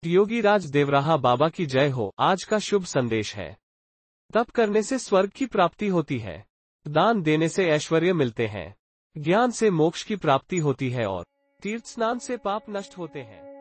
योगीराज देवराहा बाबा की जय हो। आज का शुभ संदेश है, तप करने से स्वर्ग की प्राप्ति होती है, दान देने से ऐश्वर्य मिलते हैं, ज्ञान से मोक्ष की प्राप्ति होती है और तीर्थ स्नान से पाप नष्ट होते हैं।